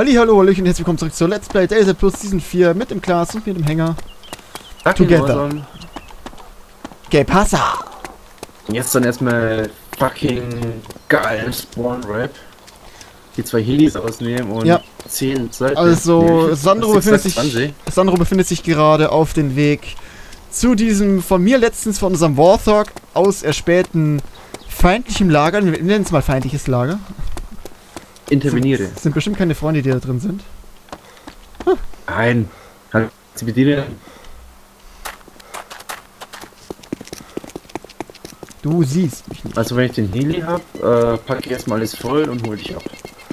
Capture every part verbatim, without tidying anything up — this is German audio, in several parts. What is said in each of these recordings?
Hallihallo, Hallöchen, herzlich willkommen zurück zur Let's Play DayZ Plus Season vier mit dem Klaas und mit dem Hänger. Together. Que pasa? Jetzt dann erstmal fucking geilen Spawn-Rap. Die zwei Helis ausnehmen und ja. zehn Seiten. Also, nee, Sandro befindet, sich, Sandro befindet sich gerade auf dem Weg zu diesem von mir letztens von unserem Warthog aus erspähten feindlichen Lager. Wir nennen es mal feindliches Lager. Interveniere. Das sind bestimmt keine Freunde, die da drin sind. Hm. Nein. Halt, sie bedienen. Du siehst mich nicht. Also wenn ich den Heli hab, äh, packe ich erstmal alles voll und hol dich ab.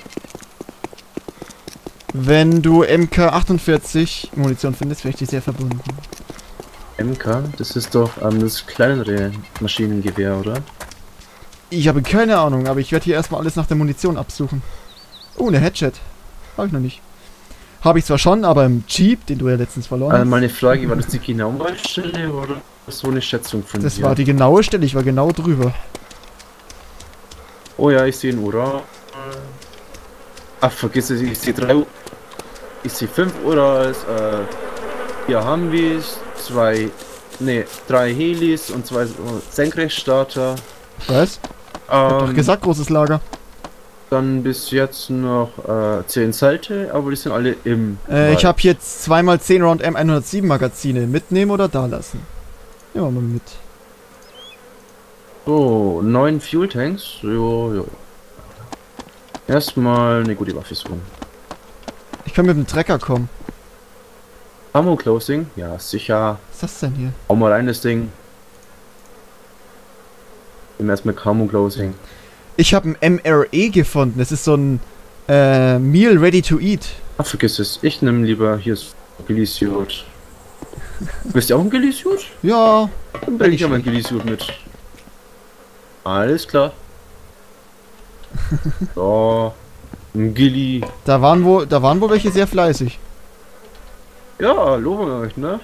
Wenn du M K achtundvierzig Munition findest, wäre ich dir sehr verbunden. M K? Das ist doch ähm, das kleinere Maschinengewehr, oder? Ich habe keine Ahnung, aber ich werde hier erstmal alles nach der Munition absuchen. Oh, eine Headshot. Habe ich noch nicht. Habe ich zwar schon, aber im Jeep, den du ja letztens verloren hast. Also meine Frage, war das die genaue Stelle oder so eine Schätzung von Das dir? war die genaue Stelle, ich war genau drüber. Oh ja, ich sehe einen Ural. Ach, vergiss es, ich sehe drei. Ich sehe fünf Urals. Äh, hier haben wir zwei. Ne, drei Helis und zwei Senkrechtstarter. Was? Ich hab doch gesagt, großes Lager. Dann bis jetzt noch äh, zehn Zelte, aber die sind alle im. Äh, ich habe jetzt zweimal zehn Round M hundertsieben Magazine. Mitnehmen oder da lassen? Nehmen wir mal mit. So, neun Fuel Tanks. Jo, jo. Erstmal eine gute Waffe suchen. Ich kann mit dem Trecker kommen. Ammo Closing? Ja, sicher. Was ist das denn hier? Hau mal rein, das Ding. Nimm erstmal Camo Closing. Ich habe ein M R E gefunden. Das ist so ein äh, Meal Ready to Eat. Ach, vergiss es. Ich nehme lieber hier ist Ghillie-Suit. Bist du auch ein Ghillie-Suit? Ja. Dann bring ich ja mein Ghillie-Suit mit. Alles klar. So. Ein Ghillie. Da waren wohl, da waren wohl welche sehr fleißig. Ja, loben euch, ne?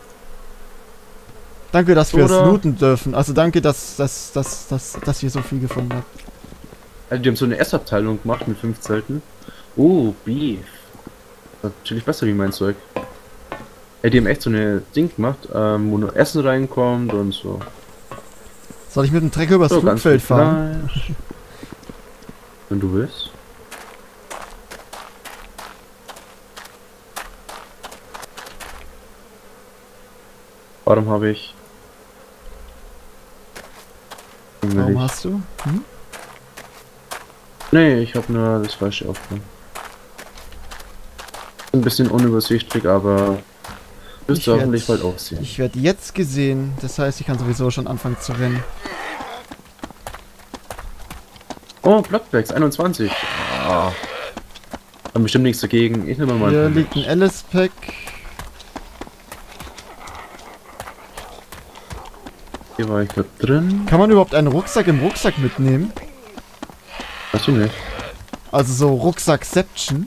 Danke, dass wir es Oder looten dürfen. Also danke, dass, dass, dass, dass, dass ihr so viel gefunden habt. Also die haben so eine Essabteilung gemacht mit fünf Zelten. Oh, Beef. Das ist natürlich besser wie mein Zeug. Ja, die haben echt so eine Ding gemacht, ähm, wo nur Essen reinkommt und so. Soll ich mit dem Trecker übers so, Flugfeld fahren? Fleisch. Wenn du willst. Warum habe ich... Warum ich... hast du? Hm? Nee, ich habe nur das falsche aufgenommen. Ein bisschen unübersichtlich, aber wirst du hoffentlich bald auch sehen. Ich werde jetzt gesehen, das heißt, ich kann sowieso schon anfangen zu rennen. Oh, Blockbacks, einundzwanzig. Ah. Haben bestimmt nichts dagegen. Ich nehme mal Hier einen liegt ein Alice-Pack. Hier war ich gerade drin. Kann man überhaupt einen Rucksack im Rucksack mitnehmen? Weiß ich nicht. Also so Rucksackception.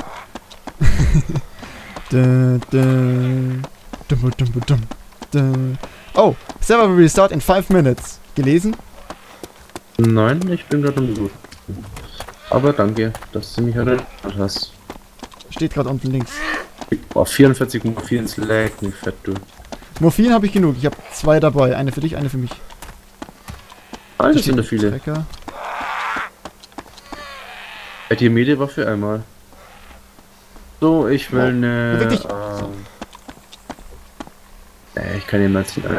da, da, dum, dum, dum, dum. Oh, Server will restart in five minutes. Gelesen? Nein, ich bin gerade im Gut. Aber danke, dass du mich erinnert hast. Steht gerade unten links. Boah, vierundvierzig Morphin lag nicht fett, du. Morphin habe ich genug. Ich habe zwei dabei. Eine für dich, eine für mich. Ah, das sind da viele. Trecker. Hätte die Medienwaffe einmal. So, ich will eine. Oh, wirklich? Ähm, nee, ich kann den mal ziehen.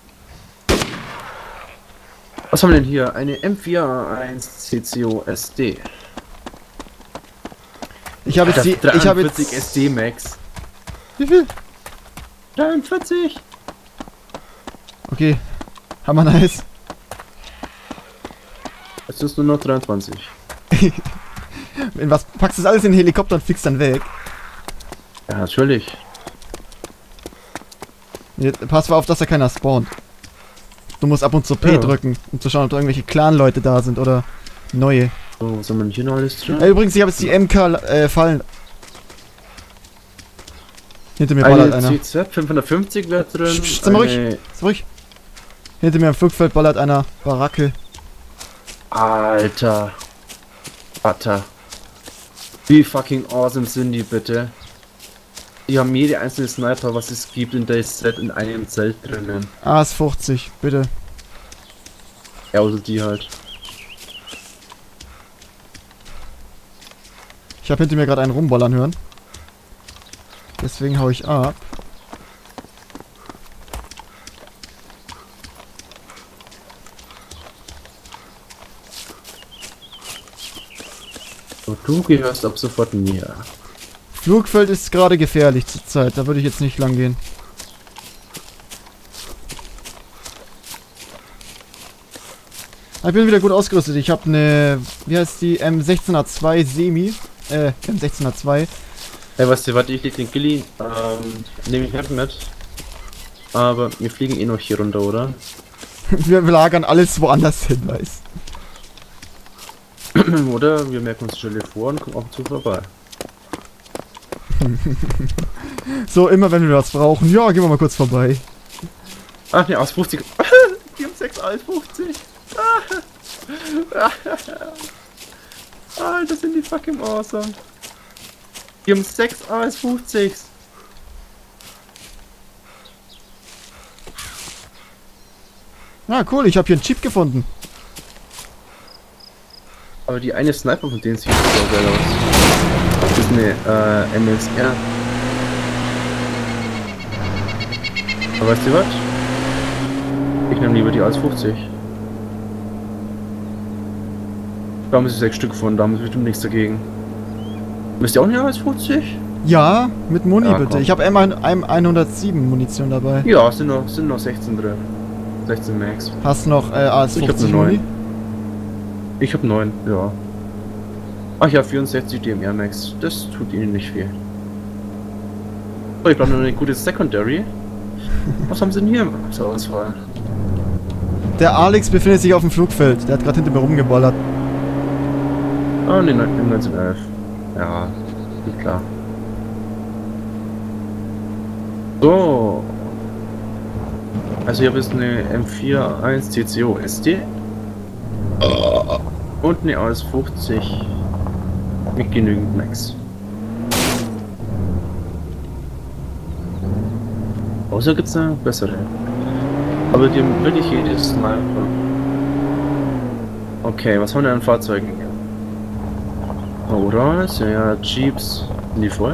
Was haben wir denn hier? Eine M vier A eins C C O S D. Ich habe jetzt die. Ich habe jetzt. S D Max. Wie viel? dreiundvierzig. Okay. Hammer nice. Es ist nur noch dreiundzwanzig. In was packst du das alles in den Helikopter und fliegst dann weg? Ja, natürlich. Jetzt, pass mal auf, dass da keiner spawnt. Du musst ab und zu P Ja. drücken, um zu schauen, ob da irgendwelche Clan-Leute da sind oder neue. So, was haben wir denn hier noch alles drin? Äh, übrigens, ich habe jetzt die M K äh, fallen. Hinter mir Eine ballert einer. C Z fünfhundertfünfzig wäre drin. Psst, psst, sei mal ruhig. Sei ruhig. Hinter mir am Flugfeld ballert einer Baracke. Alter. Alter. Wie fucking awesome sind die bitte? Die haben jede einzelne Sniper, was es gibt in der Set in einem Zelt drinnen. A S fünfzig, bitte. Ja, oder die halt. Ich habe hinter mir gerade einen rumballern hören. Deswegen hau ich ab. Und du gehörst ab sofort mir. Flugfeld ist gerade gefährlich zur Zeit, da würde ich jetzt nicht lang gehen. Ich bin wieder gut ausgerüstet. Ich habe eine, wie heißt die, M sechzehn A zwei Semi, äh, M sechzehn A zwei. Hey, weißt du, warte, ich leg den Gilly, ähm, nehme ich nicht mit. Aber wir fliegen eh noch hier runter, oder? Wir lagern alles woanders hin, weißt. Oder wir merken uns die Stelle vor und kommen auch zu vorbei. So, immer wenn wir was brauchen. Ja, gehen wir mal kurz vorbei. Ach ne, aus fünfzig. Die haben sechs aus fünfzig. Alter, sind die fucking awesome. Die haben sechs A S fünfzigs. Na cool, ich habe hier einen Chip gefunden. Aber die eine Sniper von denen sieht so geil aus. Das ist eine äh, M S R. Aber weißt du was? Ich nehme lieber die A S fünfzig. Da haben sie sechs Stück von, da haben sie bestimmt nichts dagegen. Müsst ihr auch eine A S fünfzig? Ja, mit Muni Ja, bitte. komm. Ich habe M hundertsieben Munition dabei. Ja, sind noch, sind noch sechzehn drin. sechzehn Max. Hast noch äh, A S Ich hab fünfzig eine Muni? neun. Ich hab neun, ja. Ach ja, vierundsechzig D M R Max. Das tut ihnen nicht viel. So, ich brauche noch eine gute Secondary. Was haben sie denn hier zur Auswahl? Der Alex befindet sich auf dem Flugfeld. Der hat gerade hinter mir rumgeballert. Ah, ne, neunzehnhundertelf. Ja, geht klar. So. Also, hier ist eine M vier eins T C O S D. Und eine A S fünfzig. Mit genügend Max. Außer gibt's eine bessere. Aber die haben wirklich jedes Sniper. Okay, was haben wir denn an Fahrzeugen hier? Auras, ja, ja, Jeeps. Sind die voll?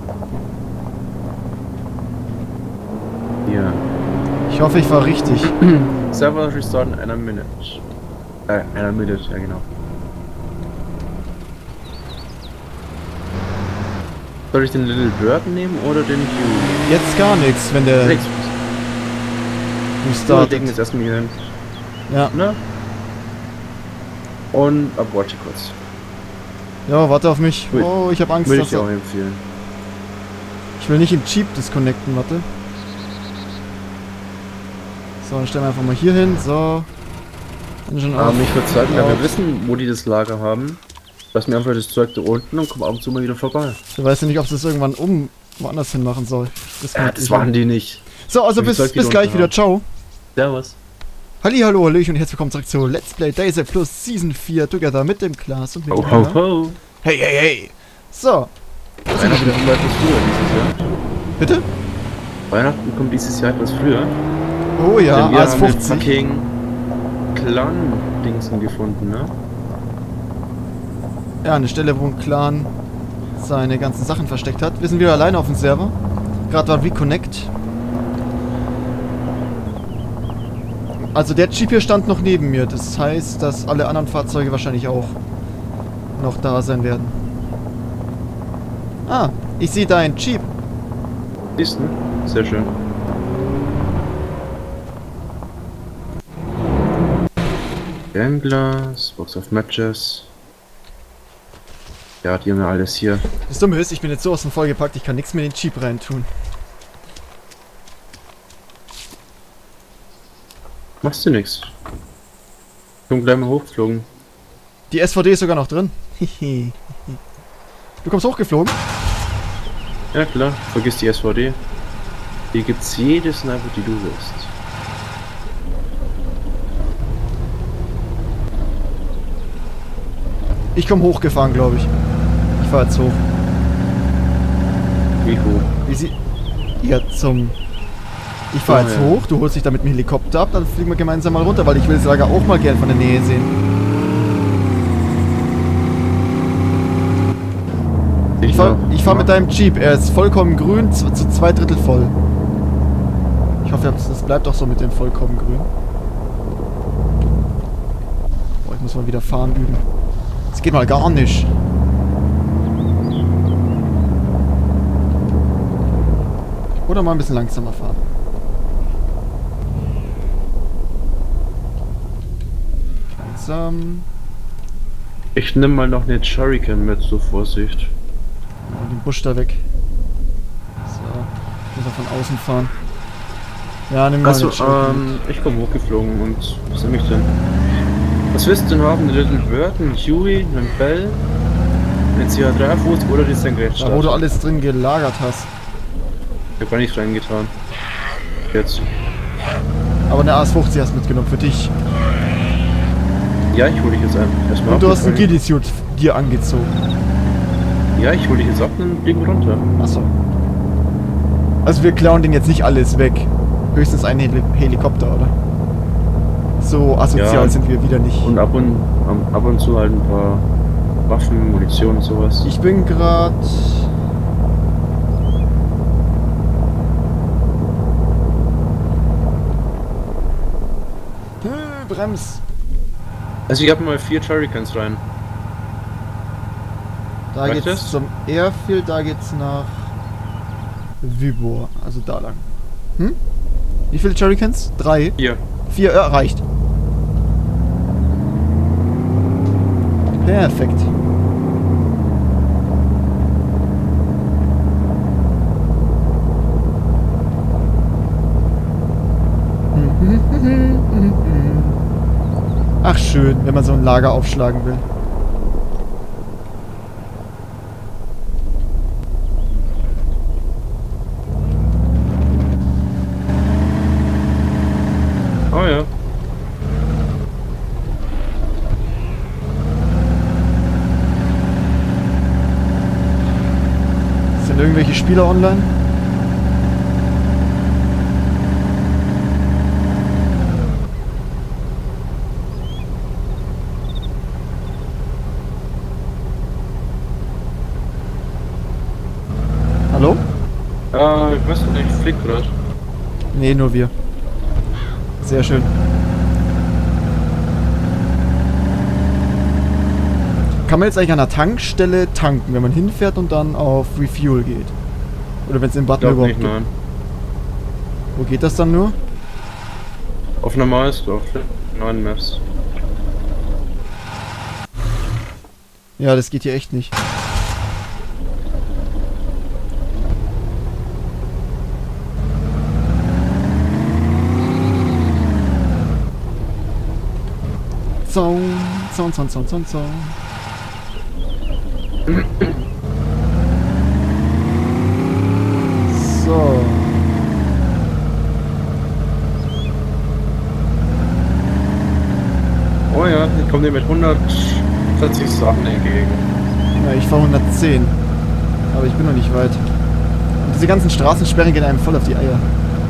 Ja. Ich hoffe, ich war richtig. Server restart in einer Minute. Äh, einer Minute, ja genau. Soll ich den Little Bird nehmen oder den Hugh? Jetzt gar nichts, wenn der Rechts. Wir restartet. legen jetzt erstmal hier hin. Ja. Ne? Und abwarte kurz. Ja, warte auf mich. Will- Oh, ich habe Angst, Würde dass ich dir auch er... empfehlen. Ich will nicht im Jeep disconnecten, warte. So, dann stellen wir einfach mal hier hin. So. Engine Aber auf. mich würde sagen, da auf. wir wissen, wo die das Lager haben, lassen wir einfach das Zeug da unten und kommen ab und zu mal wieder vorbei. Du weißt ja nicht, ob sie es irgendwann um woanders hin machen soll. Das, Ja, das waren die nicht. So, also Wie bis, Zeug die bis da gleich unten wieder. haben. Ciao. Servus. Hallo, Hallöchen und herzlich willkommen zurück zu Let's Play DayZ Plus Season vier Together mit dem Klaas und mit Ho dem ho Hanna. ho. Hey, hey, hey. So. Weihnachten kommt etwas früher dieses Jahr. Bitte? Weihnachten kommt dieses Jahr etwas früher. Oh ja, Denn wir A S haben den fünfzig. fucking Clan-Dingsen gefunden, ne? Ja, eine Stelle, wo ein Clan seine ganzen Sachen versteckt hat. Wir sind wieder alleine auf dem Server. Gerade war Reconnect. Also der Jeep hier stand noch neben mir. Das heißt, dass alle anderen Fahrzeuge wahrscheinlich auch noch da sein werden. Ah, ich sehe da einen Jeep. Siehst du? Sehr schön. Ganglas, Box of Matches. Ja, die haben ja alles hier. Das Dumme ist, ich bin jetzt so aus dem vollgepackt, ich kann nichts mehr in den Jeep reintun. Machst du nix. Komm gleich mal hochgeflogen. Die S V D ist sogar noch drin. Hihi. Du kommst hochgeflogen? Ja klar, vergiss die S V D. Hier gibt's jede Sniper, die du willst. Ich komme hochgefahren, glaube ich. Ich fahr jetzt hoch. Wie hoch? Wie sie... Ja, zum... Ich fahr Oh, jetzt ja. hoch, du holst dich da mit dem Helikopter ab, dann fliegen wir gemeinsam mal runter, weil ich will das Lager auch mal gern von der Nähe sehen. Ich fahr, ich fahr mit deinem Jeep, er ist vollkommen grün, zu, zu zwei Drittel voll. Ich hoffe, das bleibt auch so mit dem vollkommen grün. Boah, ich muss mal wieder fahren üben. Das geht mal gar nicht. Oder mal ein bisschen langsamer fahren. Langsam. Ich nehme mal noch eine Shuriken mit, zur Vorsicht. Und den Busch da weg. So. Ich muss auch von außen fahren. Ja, nimm mal Achso, den Shuriken. ähm, ich komme hochgeflogen und was nehme ich denn? Was willst du denn haben? Eine Little Bird, einen Huey, einen Bell, einen C H drei Fuß oder die Senkrechtstarter? Da wo du alles drin gelagert hast. Ich hab gar nichts reingetan. Jetzt. Aber eine A S fünfzig hast du mitgenommen für dich. Ja, ich hole dich jetzt einfach. Erstmal Und du ab, hast einen dann- Ghillie-Suit dir angezogen. Ja, ich hole dich jetzt ab und dann fliegen wir runter. Achso. Also wir klauen den jetzt nicht alles weg. Höchstens einen Heli Helikopter, oder? So asozial Ja. sind wir wieder nicht. Und ab und, ab und zu halt ein paar Waffen, Munition und sowas. Ich bin gerade... Brems. Also ich habe mal vier Shurikens rein. Da Reicht geht's das? zum Airfield, da geht's nach Vybor, also da lang. Hm? Wie viele Shurikens? Drei? Hier. Vier, ja, reicht. Perfekt. Ach schön, wenn man so ein Lager aufschlagen will. Oh ja. Sind irgendwelche Spieler online? Hallo? Äh, ich weiß nicht, ich flieg grad. Nee, nur wir. Sehr schön. Kann man jetzt eigentlich an der Tankstelle tanken, wenn man hinfährt und dann auf Refuel geht? Oder wenn es den Ich Button glaub überhaupt nicht, gibt? nein. Wo geht das dann nur? Auf normales Dorf, neuen Maps. Ja, das geht hier echt nicht. Zaun, Zaun, Zaun, Zaun, Zaun, Zaun. So. Oh ja, ich komme dir mit hundertvierzig Sachen entgegen. Ja, ich fahre hundertzehn. Aber ich bin noch nicht weit. Und diese ganzen Straßensperren gehen einem voll auf die Eier.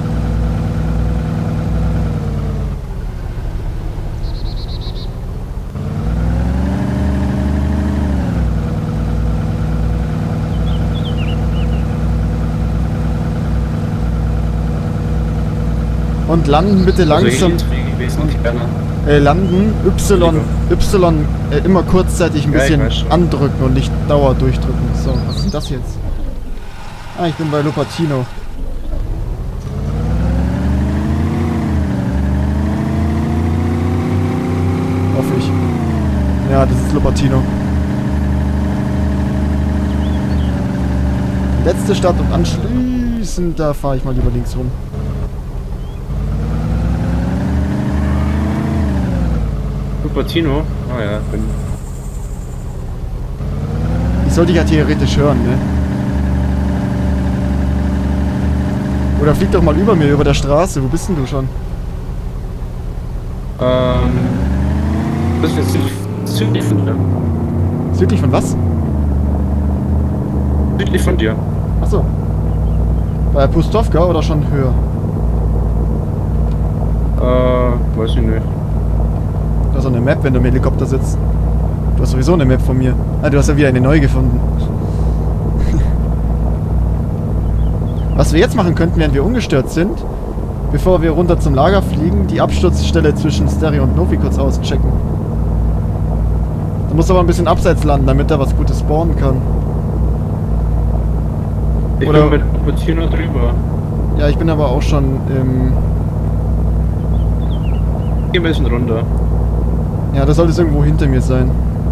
Und landen bitte langsam. Also ich fliege wesentlich gerne. Äh, landen, Y, Y äh, immer kurzzeitig ein Ja, ich bisschen weiß schon. andrücken und nicht Dauer durchdrücken. So, was ist denn das jetzt? Ah, ich bin bei Lupatino. Hoffe ich. Ja, das ist Lupatino. Letzte Stadt und anschließend, da fahre ich mal lieber links rum. Cupertino? Ah ja, bin. Ich sollte dich ja theoretisch hören, ne? Oder flieg doch mal über mir, über der Straße. Wo bist denn du schon? Ähm. Das ist jetzt südlich von dir. Südlich von was? Südlich von dir. Achso. Bei Pustovka oder schon höher? Äh, weiß ich nicht. Du hast auch eine Map, wenn du im Helikopter sitzt. Du hast sowieso eine Map von mir. Ah, du hast ja wieder eine neue gefunden. Was wir jetzt machen könnten, während wir ungestört sind, bevor wir runter zum Lager fliegen, die Absturzstelle zwischen Stereo und Novi kurz auschecken. Da muss aber ein bisschen abseits landen, damit er was Gutes spawnen kann. Ich Oder- bin mit Puccino drüber. Ja, ich bin aber auch schon im... Geh ein bisschen runter. Ja, das sollte es irgendwo hinter mir sein.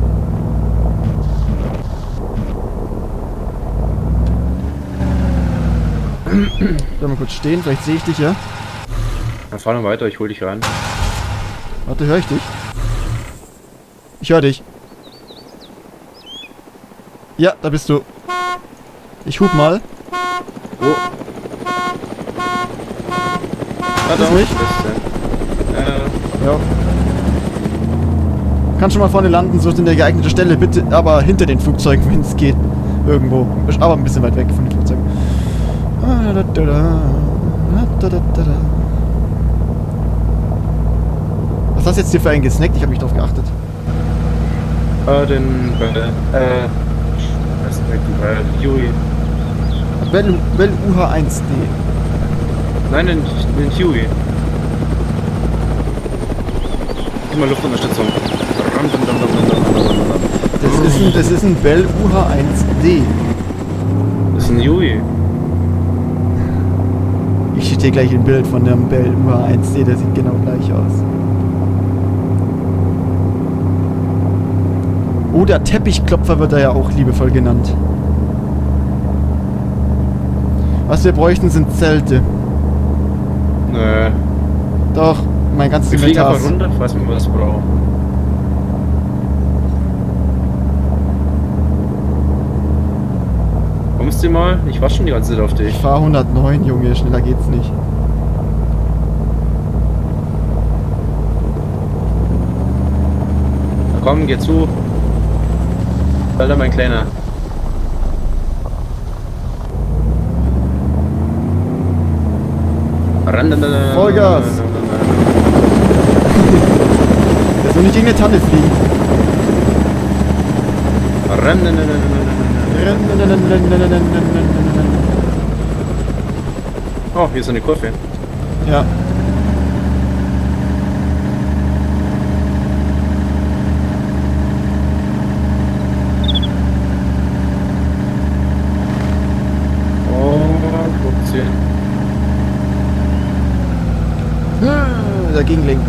Bleib mal kurz stehen, vielleicht sehe ich dich ja. Dann fahr noch weiter, ich hol dich rein. Warte, höre ich dich? Ich höre dich. Ja, da bist du. Ich hub mal. Oh. Ah, Das da nicht? ist er. Äh, Ja. Kann schon mal vorne landen, sucht in der geeignete Stelle, bitte, aber hinter den Flugzeugen, wenn es geht. Irgendwo. Aber ein bisschen weit weg von den Flugzeugen. Was hast du jetzt hier für einen gesnackt? Ich habe nicht drauf geachtet. äh, den, äh, äh, was ist denn, äh, Huey. Bell, Bell U H eins D. Nein, den, den Huey. Immer Luftunterstützung. Das ist ein, das ist ein Bell U H eins D. Das ist ein Huey. Ich schicke dir gleich ein Bild von dem Bell U H eins D, der sieht genau gleich aus. Oh, der Teppichklopfer wird er ja auch liebevoll genannt. Was wir bräuchten, sind Zelte. Nö. Doch, mein ganzes Wir fliegen Inventar einfach ist... runter, falls wir was brauchen. Kommst du mal? Ich warte schon die ganze Zeit auf dich. Ich fahr hundertneun, Junge, schneller geht's nicht. Na komm, geh zu. Alter, mein Kleiner. Vollgas. Der soll nicht gegen eine Tanne fliegen. Oh, hier ist eine Kurve. Ja. Oh, fünfzehn. Dagegen lenken.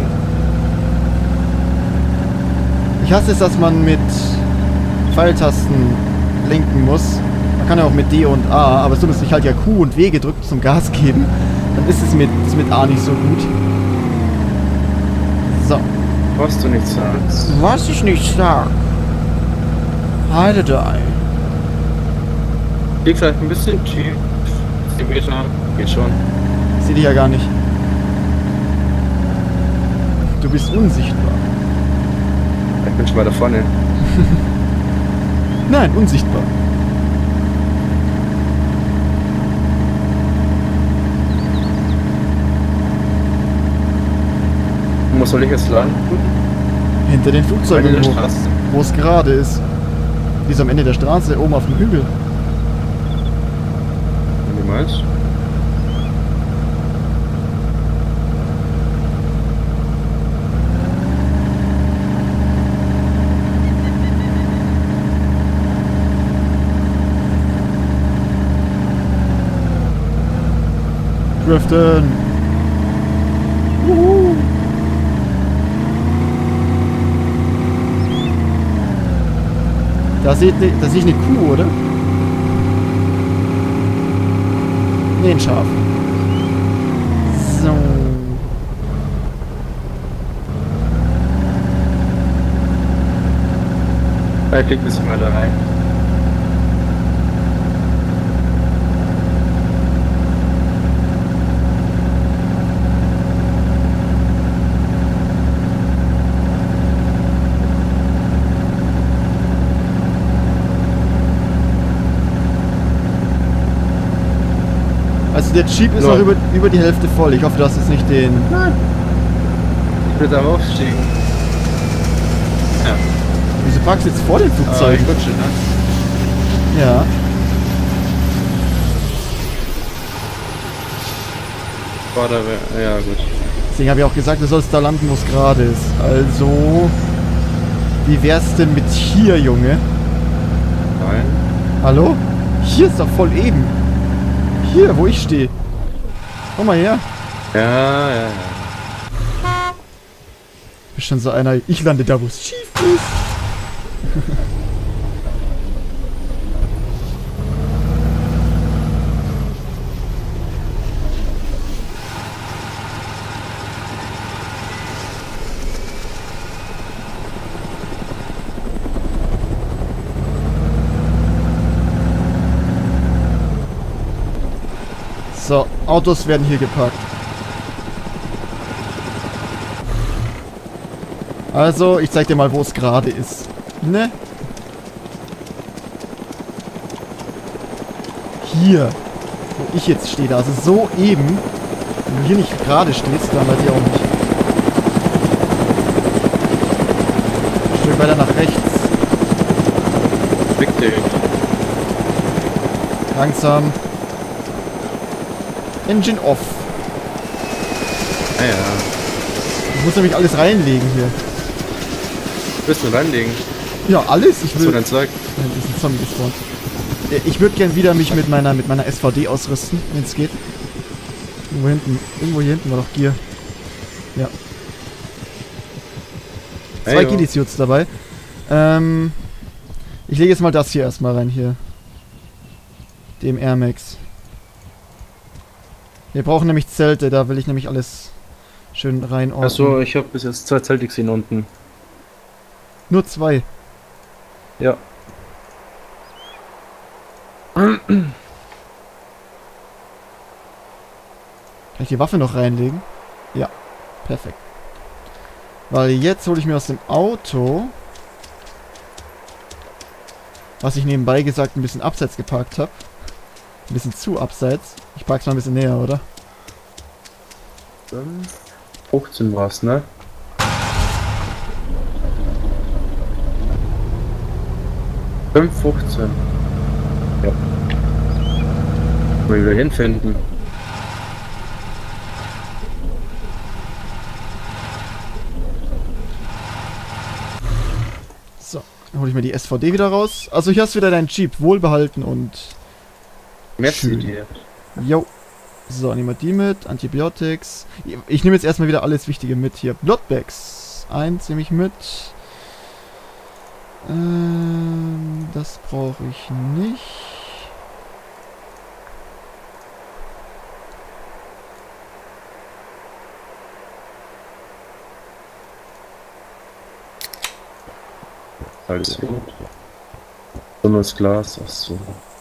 Ich hasse es, dass man mit Pfeiltasten lenken muss. Man kann ja auch mit D und A, aber so, dass ich halt ja Q und W gedrückt zum Gas geben, dann ist es mit, ist mit A nicht so gut. So. Was du nicht sagst. Was ich nicht sag. Heile da. Liegt vielleicht ein bisschen tief. zehn Meter. Geht schon. Ich seh dich ja gar nicht. Du bist unsichtbar. Ich bin schon mal da vorne. Nein, unsichtbar. Wo soll ich jetzt landen? Hinter den Flugzeugen, Ende der wo, Straße. wo es gerade ist. Wie so am Ende der Straße, oben auf dem Hügel. Wie meinst du? Driften. Juhu. Da seht ihr, da sehe ich eine Kuh, oder? Nee, ein Schaf. So. Vielleicht liegt es mal da rein. Also der Jeep ist So. noch über, über die Hälfte voll. Ich hoffe, du hast jetzt nicht den... Nein. Ich will da aufsteigen. Ja. Wieso parkst du jetzt vor den Ah, Flugzeugen? ich rutsche, ne? Ja. War da, wer- ja gut. Deswegen habe ich auch gesagt, du sollst da landen, wo es gerade ist. Also... Wie wär's denn mit hier, Junge? Nein. Hallo? Hier ist doch voll eben. Hier, wo ich stehe. Komm mal her. Ja, ja, ja. Du bist schon so einer, ich lande da, wo es schief ist. So, Autos werden hier geparkt. Also, ich zeig dir mal, wo es gerade ist. Ne? Hier. Wo ich jetzt stehe. Also so eben. Wenn du hier nicht gerade stehst, dann weiß ich auch nicht. Ein Stück weiter nach rechts. Fick dich. Langsam. Engine off. Ah ja. Ich muss nämlich alles reinlegen hier. Willst du reinlegen? Ja, alles. Ich Was für will... dein Zeug? Nein, das ist ein Zombie gespawnt. Äh, Ich würde gern wieder mich mit meiner mit meiner S V D ausrüsten, wenn es geht. Irgendwo hinten. Irgendwo hier hinten war doch Gear. Ja. Zwei Hey, jo. Ghillie-Suits dabei. Ähm. Ich lege jetzt mal das hier erstmal rein hier. Dem Air Max. Wir brauchen nämlich Zelte, da will ich nämlich alles schön reinordnen. Achso, ich habe bis jetzt zwei Zelte gesehen unten. Nur zwei. Ja. Kann ich die Waffe noch reinlegen? Ja, perfekt. Weil jetzt hole ich mir aus dem Auto, was ich nebenbei gesagt ein bisschen abseits geparkt habe. Ein bisschen zu abseits. Ich park's mal ein bisschen näher, oder? fünfzehn war's, ne? fünf fünfzehn. Ja. Mal wieder hinfinden. So, dann hole ich mir die S V D wieder raus. Also hier hast du wieder deinen Jeep, wohlbehalten und... Merci Schön. dir. Jo. So, nehmen wir die mit. Antibiotics. Ich nehme jetzt erstmal wieder alles Wichtige mit hier. Bloodbags. Eins nehme ich mit. Ähm, das brauche ich nicht. Alles gut. So nur das Glas, ach so.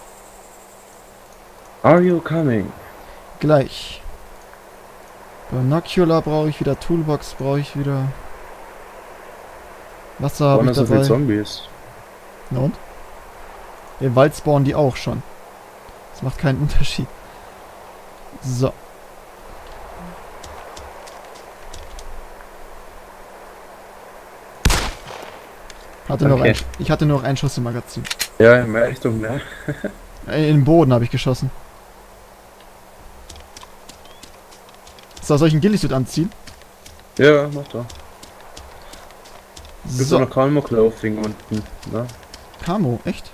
Are you coming? Gleich. Binocular brauche ich wieder. Toolbox brauche ich wieder. Wasser habe Waren ich so viele dabei. Zombies? Na und? Im Wald spawnen die auch schon. Das macht keinen Unterschied. So. Hatte noch Okay. ein, ich hatte nur noch einen Schuss im Magazin. Ja, in meine Richtung, ne? Äh, in den Boden habe ich geschossen. So, soll ich einen Ghillie-Suit anziehen? Ja, mach doch. Gibt So, noch Calmo Clothing unten, ne? Camo, echt?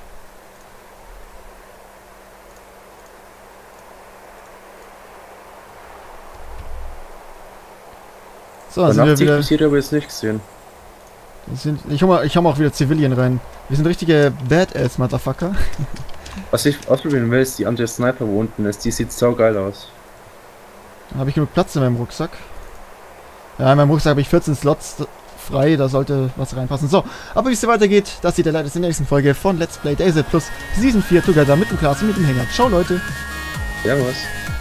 So, dann sind wir achtzig wieder... bis hier habe ich jetzt nicht gesehen. Das sind, ich hau mal, ich hau mal auch wieder Zivilien rein. Wir sind richtige Badass-Motherfucker. Was ich ausprobieren will, ist die andere Sniper, wo unten ist. Die sieht sau geil aus. Da habe ich genug Platz in meinem Rucksack. Ja, in meinem Rucksack habe ich vierzehn Slots frei, da sollte was reinpassen. So, aber wie es hier weitergeht, das seht ihr leider in der nächsten Folge von Let's Play DayZ Plus Season vier Together mit dem Klaas und mit dem Hänger. Ciao, Leute! Servus.